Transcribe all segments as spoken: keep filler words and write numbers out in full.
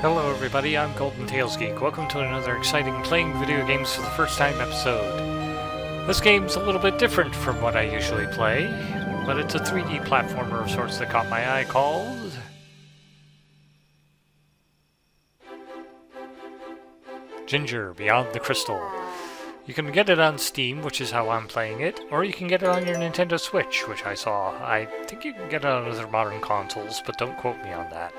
Hello everybody, I'm Golden Tails Geek. Welcome to another exciting Playing Video Games for the First Time episode. This game's a little bit different from what I usually play, but it's a three D platformer of sorts that caught my eye called... Ginger, Beyond the Crystal. You can get it on Steam, which is how I'm playing it, or you can get it on your Nintendo Switch, which I saw. I think you can get it on other modern consoles, but don't quote me on that.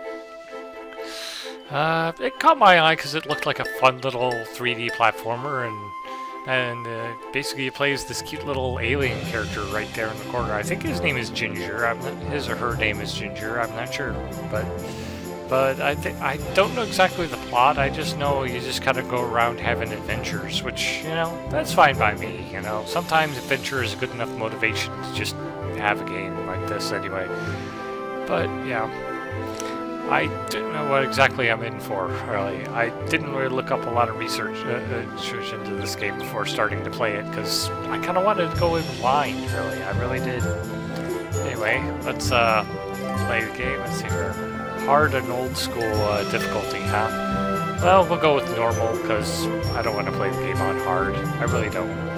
Uh, it caught my eye because it looked like a fun little three D platformer, and and uh, basically you play as this cute little alien character right there in the corner. I think his name is Ginger. I'm not, his or her name is Ginger. I'm not sure, but but I think I don't know exactly the plot. I just know you just kind of go around having adventures, which, you know, that's fine by me. You know, sometimes adventure is good enough motivation to just have a game like this anyway. But yeah. I didn't know what exactly I'm in for, really. I didn't really look up a lot of research, uh, research into this game before starting to play it, because I kind of wanted to go in blind, really. I really did. Anyway, let's uh, play the game. Let's see here. Hard and old school uh, difficulty, huh? Well, we'll go with normal, because I don't want to play the game on hard. I really don't.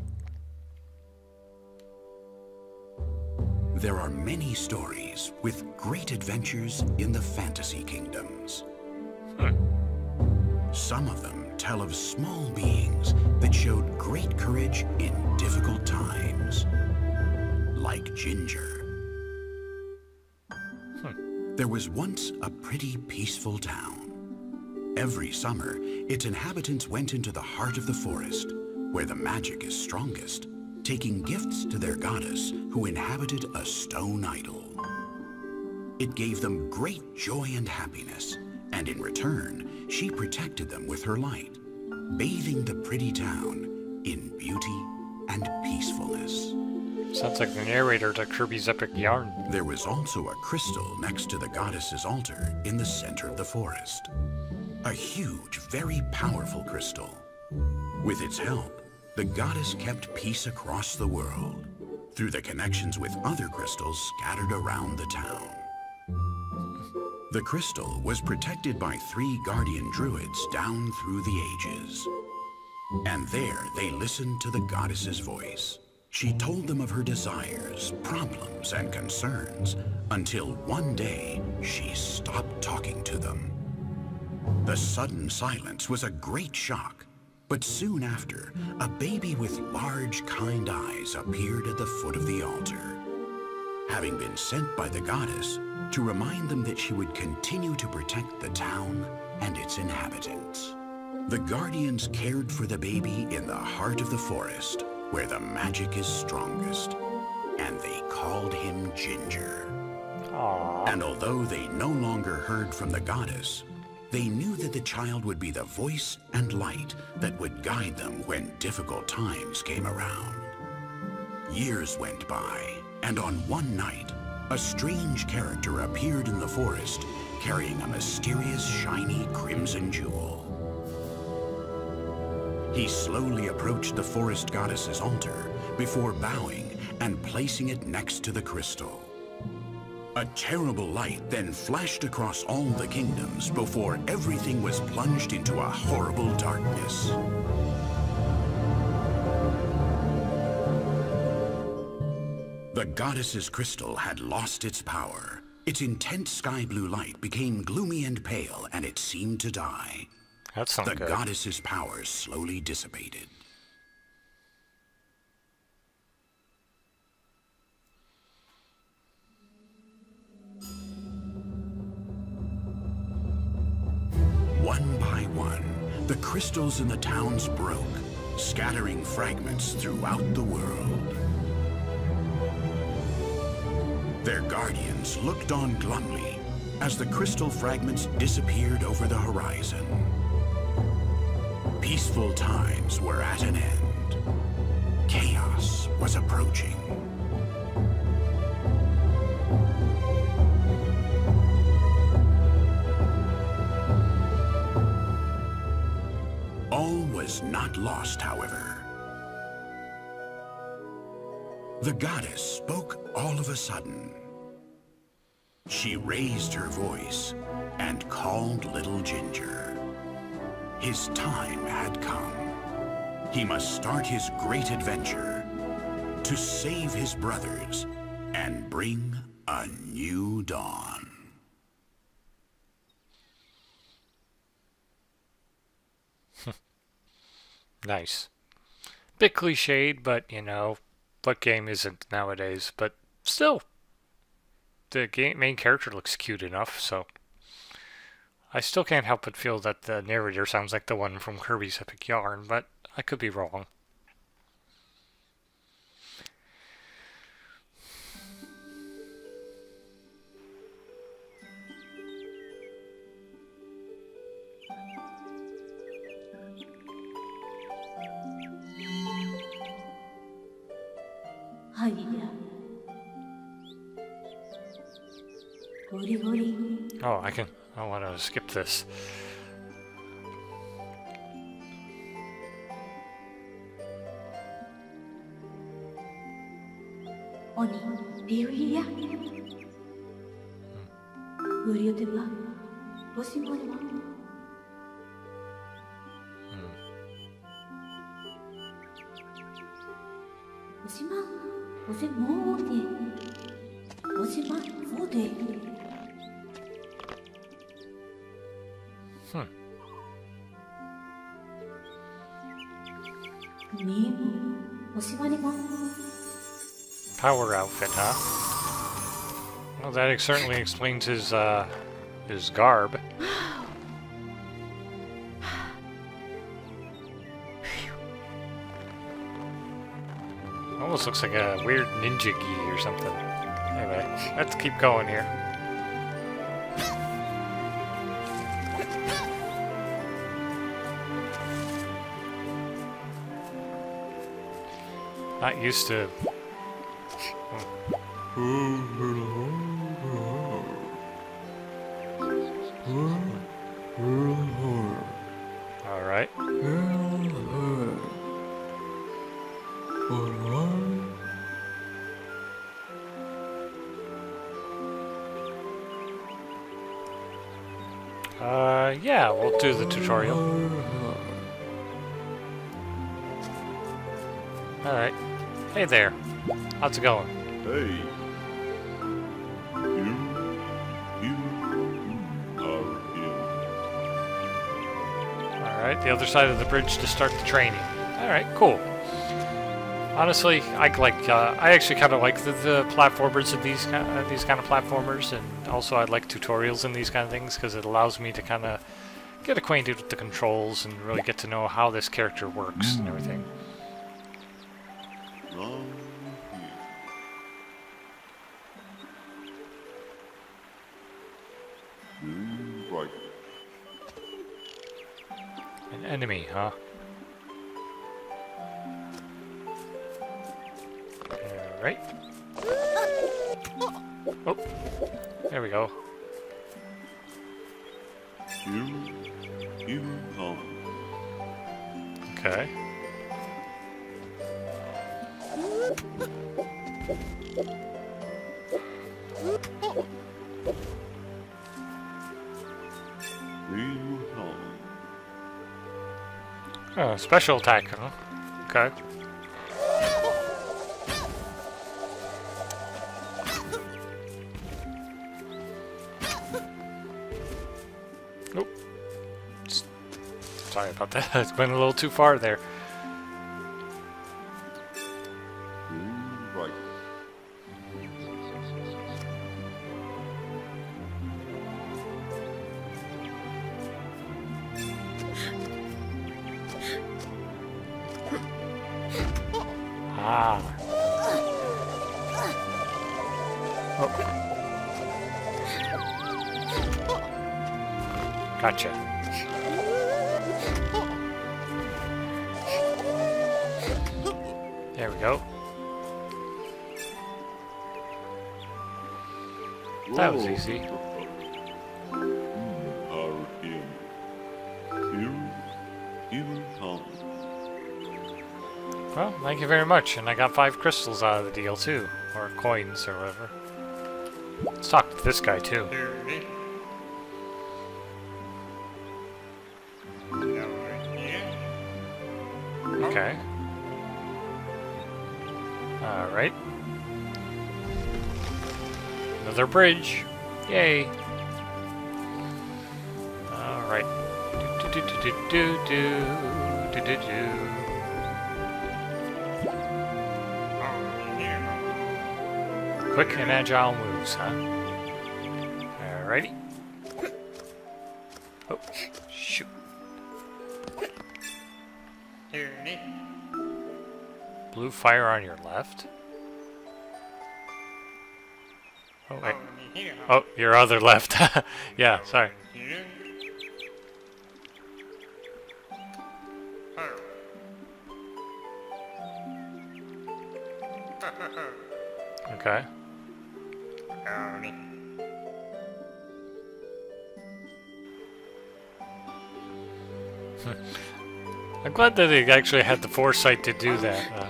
There are many stories with great adventures in the fantasy kingdoms. Hmm. Some of them tell of small beings that showed great courage in difficult times, like Ginger. Hmm. There was once a pretty peaceful town. Every summer, its inhabitants went into the heart of the forest, where the magic is strongest, taking gifts to their goddess who inhabited a stone idol. It gave them great joy and happiness, and in return, she protected them with her light, bathing the pretty town in beauty and peacefulness. Sounds like the narrator to Kirby's Epic Yarn. There was also a crystal next to the goddess's altar in the center of the forest. A huge, very powerful crystal. With its help, the goddess kept peace across the world through the connections with other crystals scattered around the town. The crystal was protected by three guardian druids down through the ages. And there they listened to the goddess's voice. She told them of her desires, problems, and concerns until one day she stopped talking to them. The sudden silence was a great shock. But soon after, a baby with large, kind eyes appeared at the foot of the altar, having been sent by the goddess to remind them that she would continue to protect the town and its inhabitants. The guardians cared for the baby in the heart of the forest, where the magic is strongest, and they called him Ginger. Aww. And although they no longer heard from the goddess, they knew that the child would be the voice and light that would guide them when difficult times came around. Years went by, and on one night, a strange character appeared in the forest, carrying a mysterious, shiny crimson jewel. He slowly approached the forest goddess's altar before bowing and placing it next to the crystal. A terrible light then flashed across all the kingdoms before everything was plunged into a horrible darkness. The goddess's crystal had lost its power. Its intense sky blue light became gloomy and pale, and it seemed to die. That sounds The good. goddess's powers slowly dissipated. One by one, the crystals in the towns broke, scattering fragments throughout the world. Their guardians looked on glumly as the crystal fragments disappeared over the horizon. Peaceful times were at an end. Chaos was approaching. All was not lost, however. The goddess spoke all of a sudden. She raised her voice and called little Ginger. His time had come. He must start his great adventure to save his brothers and bring a new dawn. Nice. Bit cliched, but you know, what game isn't nowadays? But still, the game, main character looks cute enough, so I still can't help but feel that the narrator sounds like the one from Kirby's Epic Yarn, but I could be wrong. Oh, I can. I want to skip this. Oni, Biuia. Will you do what? What's the money? Ojima, Ojima, Ojima, Ojima, Hmm. Power outfit, huh? Well, that certainly explains his, uh, his garb. Almost looks like a weird ninja gi or something. Anyway, let's keep going here. Not used to. All right. Uh, yeah, we'll do the tutorial. All right. Hey there. How's it going? Hey. You, you are in. Alright, the other side of the bridge to start the training. Alright, cool. Honestly, I like. Uh, I actually kind of like the, the platformers in these uh, these kind of platformers, and also I like tutorials in these kind of things because it allows me to kind of get acquainted with the controls and really get to know how this character works and everything. Wrong here. You right. An enemy, huh? Alright. Oh, there we go. You, you come. Okay. You come. Oh, special attack, huh? Okay. Nope. Sorry about that. It's went a little too far there. You right. Ah. Oh. Gotcha. There we go. That was easy. Are in. You, you come. Well, thank you very much, and I got five crystals out of the deal too, or coins or whatever. Let's talk to this guy too. Okay. Alright. Another bridge. Yay. Alright. Do do do do do do do do do. Quick and agile moves, huh? Alrighty. Oh, shoot. Blue fire on your left. Oh, wait. Oh, your other left. Yeah, sorry. Okay. I'm glad that they actually had the foresight to do that. Uh,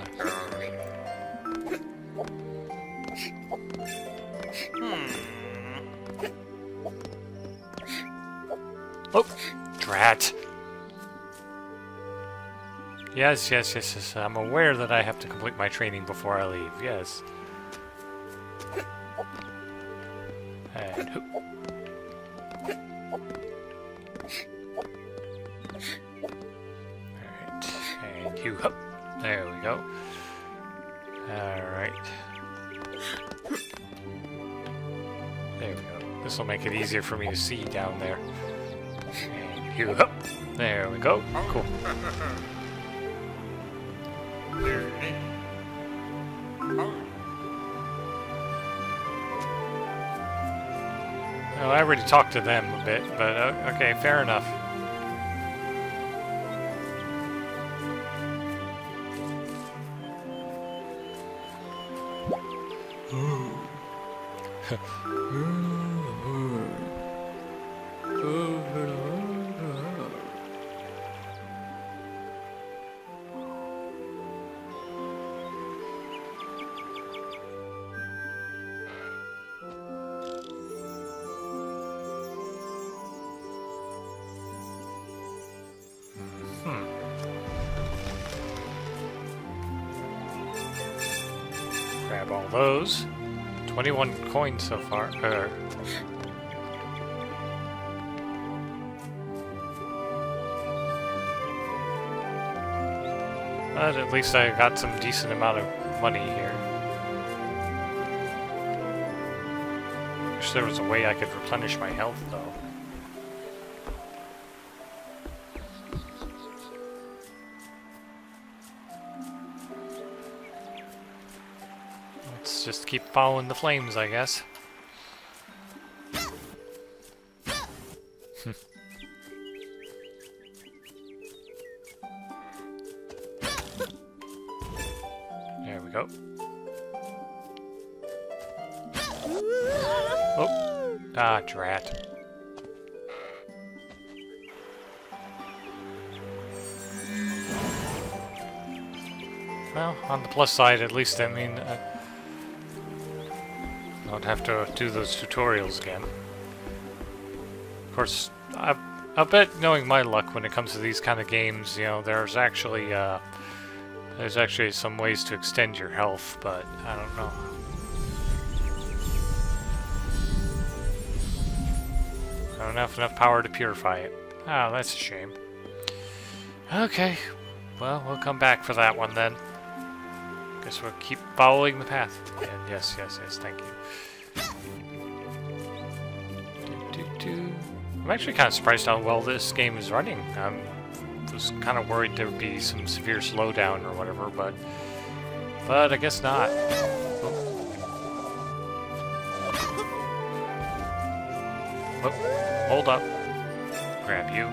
oh, drat. Yes, yes, yes, yes. I'm aware that I have to complete my training before I leave. Yes. And hoop. Alright. And you hop. There we go. Alright. There we go. This will make it easier for me to see down there. And you hop. There we go. Cool. Well, I already talked to them a bit, but uh, okay, fair enough. Grab all those. twenty-one coins so far. Uh, but at least I got some decent amount of money here. Wish there was a way I could replenish my health, though. Let's just keep following the flames, I guess. There we go. Oh, ah, drat. Well, on the plus side, at least, I mean, uh, I don't have to do those tutorials again. Of course, I, I bet, knowing my luck when it comes to these kind of games, you know, there's actually, uh, there's actually some ways to extend your health, but I don't know. I don't have enough power to purify it. Ah, that's a shame. Okay, well, we'll come back for that one then. Guess we'll keep following the path. And yes, yes, yes, thank you. Do, do, do. I'm actually kind of surprised how well this game is running. I was kind of worried there would be some severe slowdown or whatever, but but I guess not. Oh. Oh, hold up. Grab you.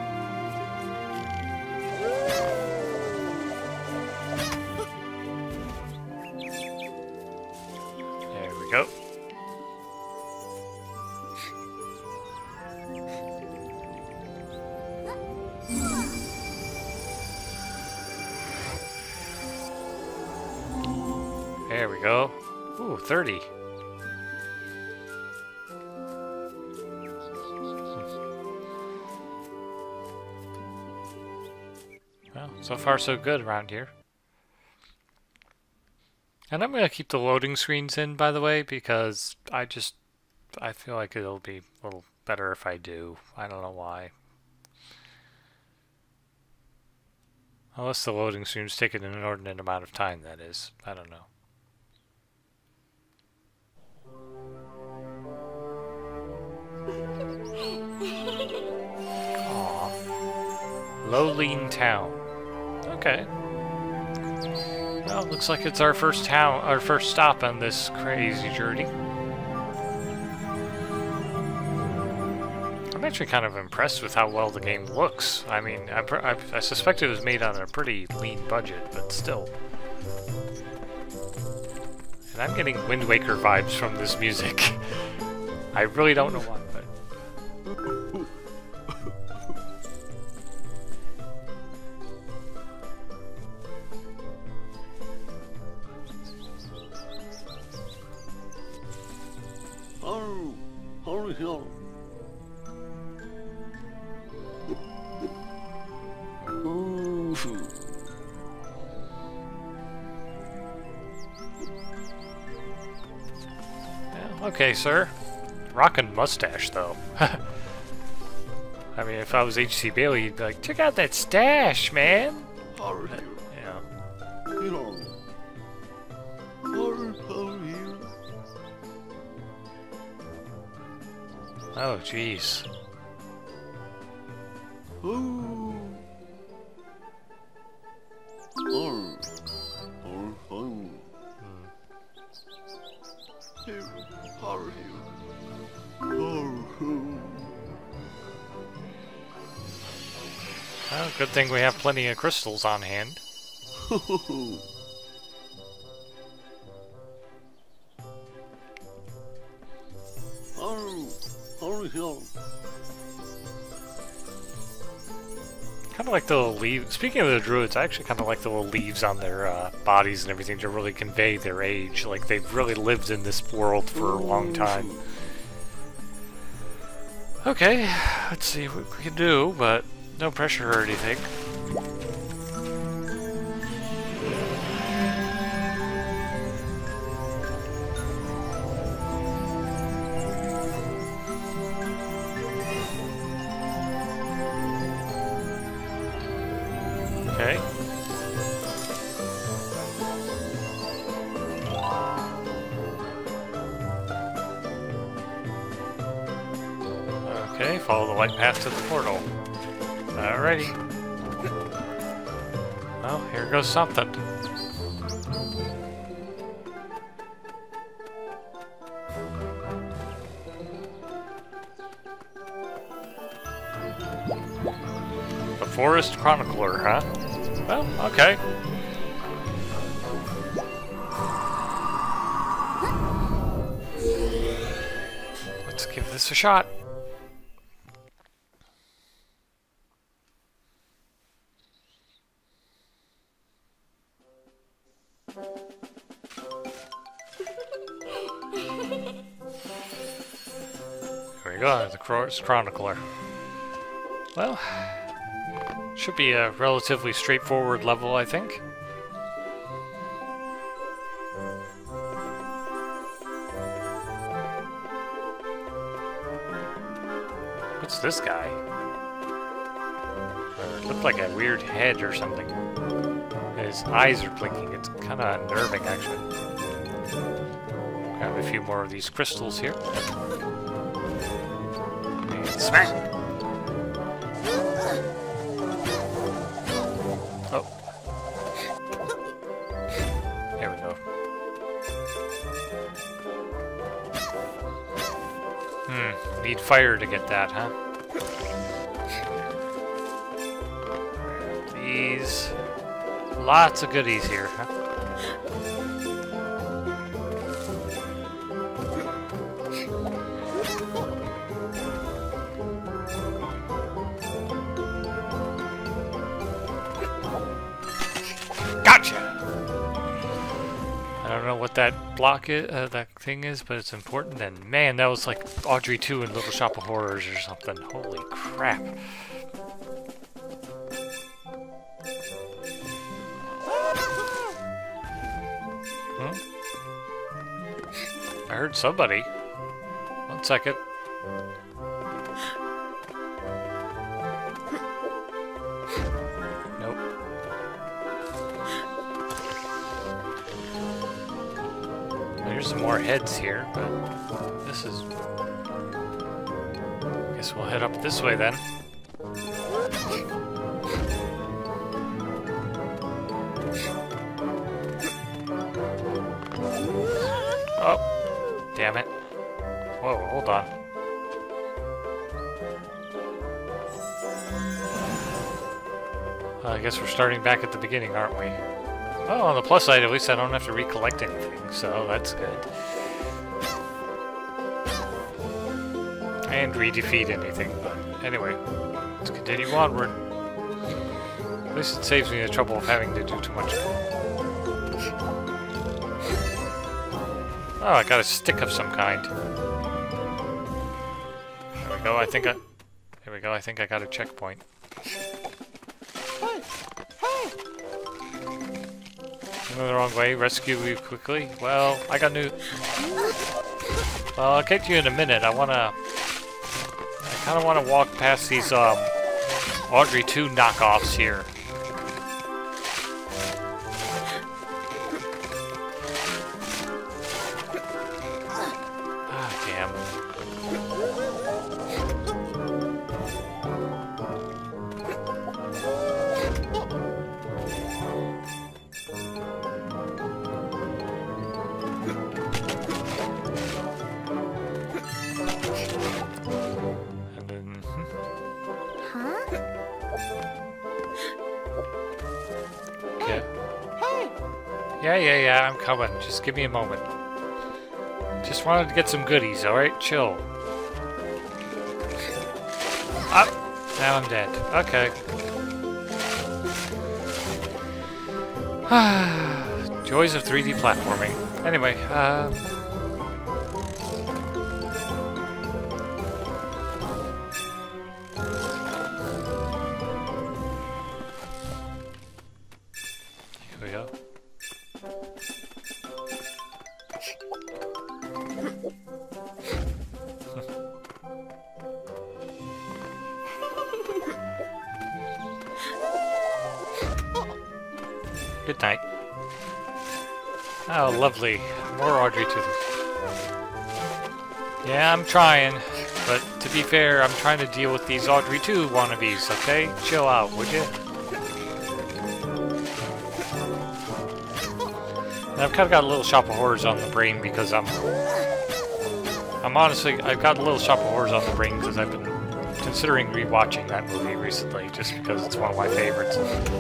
There we go. There we go. Ooh, thirty. Well, so far so good around here. And I'm going to keep the loading screens in, by the way, because I just, I feel like it'll be a little better if I do. I don't know why. Unless the loading screens take an inordinate amount of time, that is. I don't know. Aww. Lowline Town. Okay. Well, looks like it's our first town, our first stop on this crazy journey. I'm actually kind of impressed with how well the game looks. I mean, I, I, I suspect it was made on a pretty lean budget, but still. And I'm getting Wind Waker vibes from this music. I really don't know why, but... Oh, hurry, hurry. Ooh. Yeah, okay, sir. Rockin' mustache, though. I mean, if I was H C Bailey, you'd be like, check out that stash, man! Hurry, But, here. you know. Hurry. Hurry, hurry, here. Oh, jeez. Ooh. Hurry. Hurry, hurry. Here, hurry, here. Hurry, hurry. Well, good thing we have plenty of crystals on hand. Hurry, hurry, hurry. Kind of like the little leaves. Speaking of the druids, I actually kind of like the little leaves on their uh, bodies and everything to really convey their age. Like they've really lived in this world for a long time. Okay, let's see what we can do, but no pressure or anything. Okay. Okay, follow the light path to the portal. Alrighty. Well, here goes something. The Forest Chronicler, huh? Well, okay. Let's give this a shot. Here we go, the Forest Chronicler. Well, should be a relatively straightforward level, I think. What's this guy? Uh, it looked like a weird head or something. His eyes are blinking. It's kind of unnerving, actually. Grab a few more of these crystals here. And smack! Oh. There we go. Hmm, need fire to get that, huh? These... Lots of goodies here, huh? Gotcha! I don't know what that block is, uh, that thing is, but it's important. And man, that was like Audrey two in Little Shop of Horrors or something. Holy crap. I heard somebody. One second. Nope. There's some more heads here, but this is... Guess we'll head up this way then. Oh, damn it. Whoa, hold on. Well, I guess we're starting back at the beginning, aren't we? Oh, on the plus side, at least I don't have to recollect anything, so that's good. And re-defeat anything, but anyway, let's continue onward. At least it saves me the trouble of having to do too much. Oh, I got a stick of some kind. There we go, I think I... There we go, I think I got a checkpoint. Going the wrong way, rescue you quickly. Well, I got new... Well, I'll get you in a minute. I wanna... I kinda wanna walk past these, um... Audrey two knockoffs here. Ah, damn. Yeah, yeah, yeah, I'm coming. Just give me a moment. Just wanted to get some goodies, alright? Chill. Up! Now I'm dead. Okay. Joys of three D platforming. Anyway, um... here we go. Good night. Oh, lovely. More Audrey two. Yeah, I'm trying. But to be fair, I'm trying to deal with these Audrey two wannabes, okay? Chill out, would you? And I've kind of got a little shop of horrors on the brain because I'm... I'm honestly... I've got a little shop of horrors on the brain because I've been considering rewatching that movie recently just because it's one of my favorites.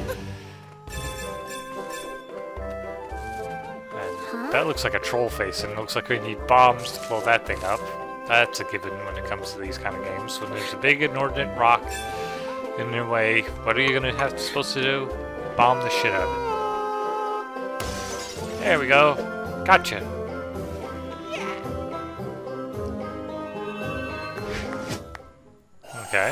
That looks like a troll face, and it looks like we need bombs to blow that thing up. That's a given when it comes to these kind of games. When there's a big inordinate rock in your way, what are you gonna have supposed to do? Bomb the shit out of it. There we go. Gotcha. Okay.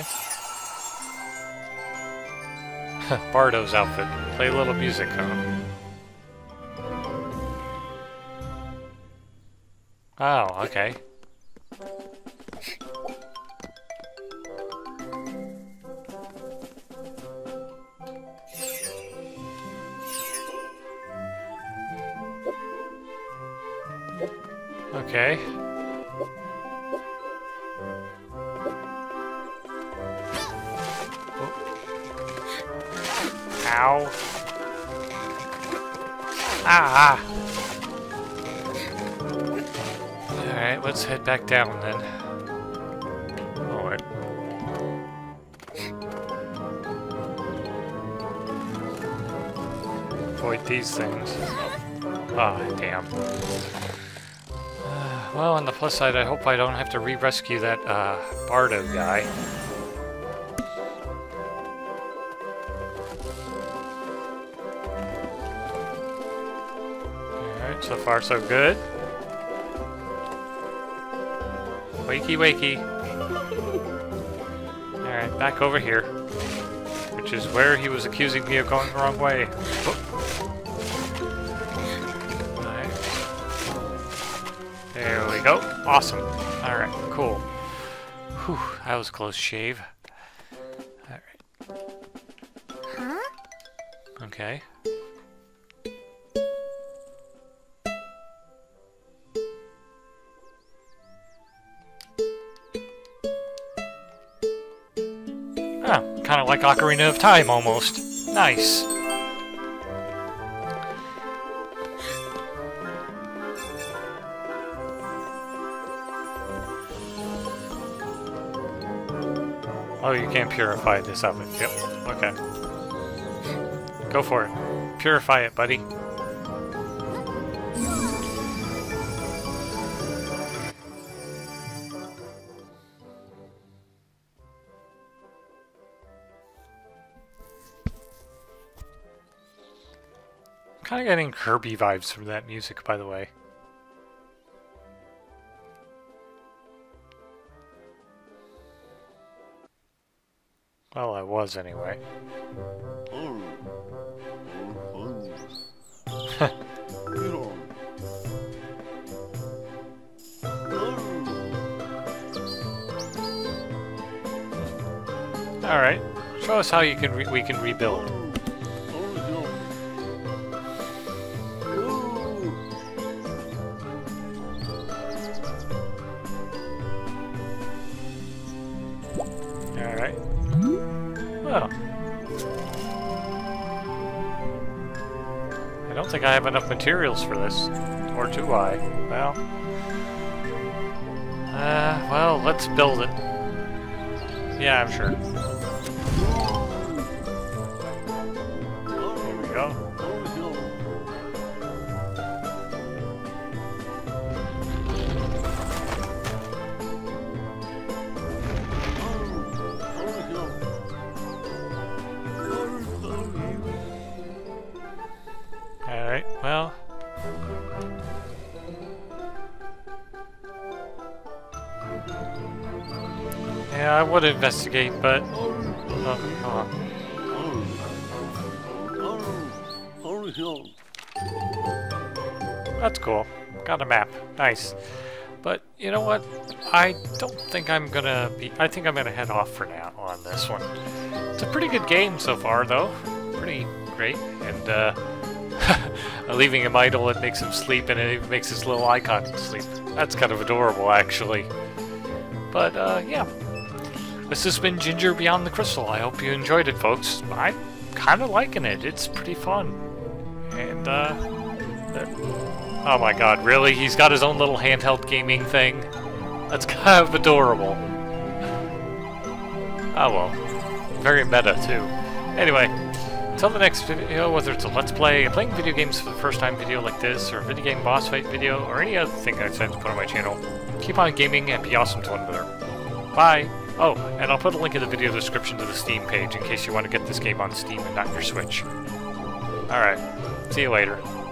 Bardo's outfit. Play a little music, huh? Oh, okay. Okay. Oh. Ow. Ah! Alright, let's head back down then. Alright. Avoid these things. Ah, oh, damn. Uh, well, on the plus side, I hope I don't have to re-rescue that, uh, Bardo guy. Alright, so far so good. Wakey, wakey. Alright, back over here. Which is where he was accusing me of going the wrong way. Oh. Alright. There we go. Awesome. Alright, cool. Whew, that was a close shave. Alright. Huh? Okay. Ah, kind of like Ocarina of Time, almost. Nice. Oh, you can't purify this oven. Yep. Okay. Go for it. Purify it, buddy. Kind of getting Kirby vibes from that music, by the way. Well, I was anyway. Oh. Oh, fun. Get on. All right, show us how you can re we can rebuild. All right. Well, I don't think I have enough materials for this, or do I? Well, uh, well, let's build it. Yeah, I'm sure. There we go. Alright, well. Yeah, I would investigate, but... Oh, hold on. That's cool. Got a map. Nice. But, you know what? I don't think I'm gonna be... I think I'm gonna head off for now on this one. It's a pretty good game so far, though. Pretty great. And, uh... leaving him idle, it makes him sleep, and it even makes his little icon sleep. That's kind of adorable, actually. But, uh, yeah. This has been Ginger Beyond the Crystal. I hope you enjoyed it, folks. I'm kind of liking it. It's pretty fun. And, uh... oh my god, really? He's got his own little handheld gaming thing? That's kind of adorable. Oh well. Very meta, too. Anyway, until the next video, whether it's a Let's Play, a playing video games for the first time video like this, or a video game boss fight video, or any other thing I decide to put on my channel, keep on gaming and be awesome to one another. Bye! Oh, and I'll put a link in the video description to the Steam page in case you want to get this game on Steam and not your Switch. Alright, see you later.